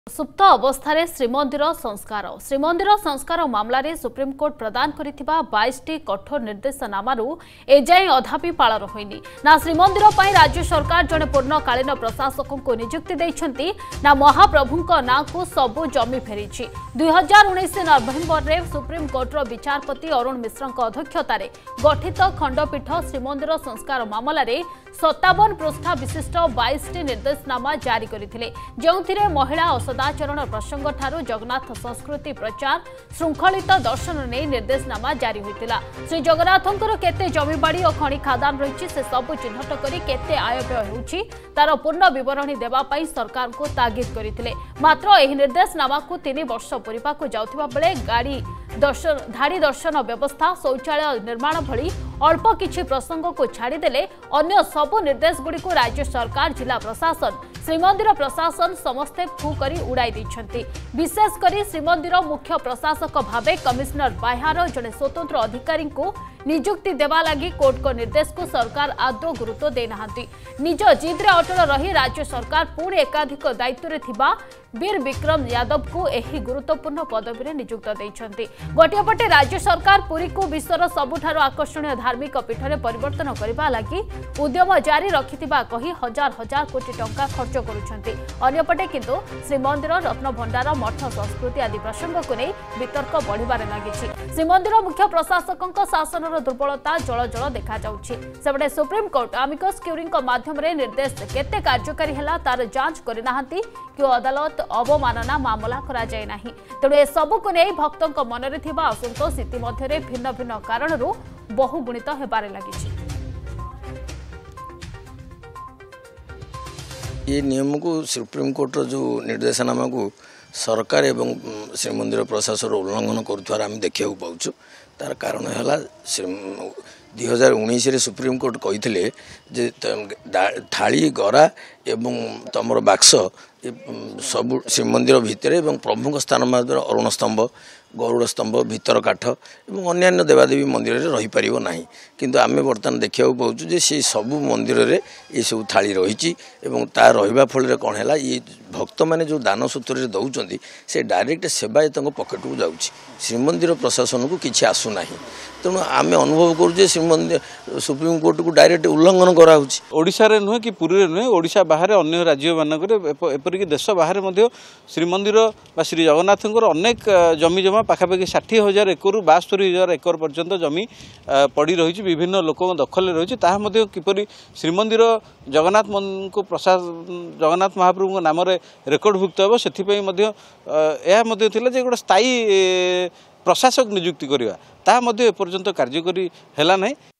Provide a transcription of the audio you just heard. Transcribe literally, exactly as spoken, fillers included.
सुप्त अवस्था श्रीमंदिर संस्कार श्रीमंदिर संस्कार मामलें सुप्रीमकोर्ट प्रदान करिथिबा बाईस टी कठोर निर्देशनामारू एजाए अधा भी पालन होइनी ना श्रीमंदिर पर राज्य सरकार जड़े पूर्णकालीन प्रशासक को नियुक्ति देइछंती ना महाप्रभुंक ना को सबु जमी फेरी दुई हजार उन्नीस नवेम्बर में सुप्रीमकोर्टर विचारपति अरुण मिश्र अध्यक्षतार गठित खंडपीठ श्रीमंदिर संस्कार मामलें सत्तावन पृष्ठा विशिष्ट बाईस टी निर्देशनामा जारी करथिले जोंथिरे महिला असदाचरण प्रसंग ठारू जगन्नाथ संस्कृति प्रचार श्रृंखलित दर्शन ने निर्देशनामा जारी होइतिला। श्री जगन्नाथंकर केते जमीबाड़ी और खनि खादान रही से सबु चिन्हट करी केते आय व्यय होउछि तार पूर्ण विवरणी देबा पई सरकार को तागिद करथिले। मात्र एही निर्देशनामा को तीन वर्ष पूरिबा को जाउथिबा बेले गाड़ी दर्शन धाड़ी दर्शन व्यवस्था शौचालय निर्माण भली अल्प किछि प्रसंग को छाड़ीदेले अन्य सबु निर्देश गुड़ी को राज्य सरकार जिला प्रशासन श्रीमंदिर प्रशासन समस्ते फू करी उड़ाई दैछंती। विशेष करी श्रीमंदिर मुख्य प्रशासक भावे कमिश्नर बाह्यार जड़े स्वतंत्र अधिकारी को नियुक्ति देवा लगी कोर्ट को निर्देश को सरकार आदौ गुरुत्व देना निज जिद्रे अटल रही राज्य सरकार पुणी एकाधिक दायित्व में थिबा वीर विक्रम यादव को एही गुरुत्वपूर्ण पदवी में नियुक्त देइछंती। गोटे पटे राज्य सरकार पुरी को विश्वर सबुठारु आकर्षणीय धार्मिक पीठ में परिवर्तन करबा लगी उद्यम जारी रखिथिबा कही हजार हजार कोटी टंका खर्च करुछंती। अन्यपटे किंतु श्रीमंदिर रत्न भंडार मठ संस्कृति आदि प्रसंग को नहीं वितर्क बढ़िबारे लागिछि। श्रीमंदिर मुख्य प्रशासक शासन दुर्बलता जल जल देखा जाउछि। सेबडे सुप्रीमकोर्ट अमिकस क्यूरी माध्यम रे निर्देश केते कार्यकारी हला तार जांच करि नाहंती कि अदालत अवमानना मामला करा जाय नाही। तेणु ए सबु को नै भक्तक मन रे थिबा असंतोष इति मध्यरे भिन्न भिन्न कारणरू बहुगुणित हेबारे लागिछि। ये नियम को सुप्रीम कोर्ट जो निर्देशनामा को सरकार एवं श्रीमंदिर प्रशासन उल्लंघन करुवार आम देखा पाऊँ। तार कारण है दुई हजार उन्नीस सुप्रीम कोर्ट कही जे थाली गरा एवं तुम बाक्स सब श्रीमंदिर भितर एवं प्रभु स्थान मध्य अरुण स्तंभ गरुड़ स्तंभ भितर काठ और अन्य देवादेवी मंदिर में रही पार ना किंतु आम बर्तमान देखा पाऊँ जे से सबू मंदिर में ये सब थाली रही रहा फल कौन है ये भक्त मैंने जो दान सूत्र दौरान से डायरेक्ट सेवायत पकेट को जाऊँगी श्रीमंदिर प्रशासन को किसी आसूना। तेणु आम अनुभव करुचे श्रीमंदिर सुप्रीम कोर्ट को डायरेक्ट उल्लंघन कराऊे नुहे कि पुरी नुहे ओडिशा बाहर अन्य राज्य मानक एपरिक देश बाहर श्रीमंदिर बा श्री जगन्नाथ अनेक जमी जमा पाखापाखि षाठी हजार एकर बास्तरी हजार एकर पर्यंत जमी पड़ी रही विभिन्न लोक दखल रही किपरि श्रीमंदिर जगन्नाथ को प्रसाद जगन्नाथ महाप्रभु नाम रेकर्डभुक्त हे से गोटे स्थायी प्रशासक नियुक्ति करवा तापर्यंत कार्यकारी है ना।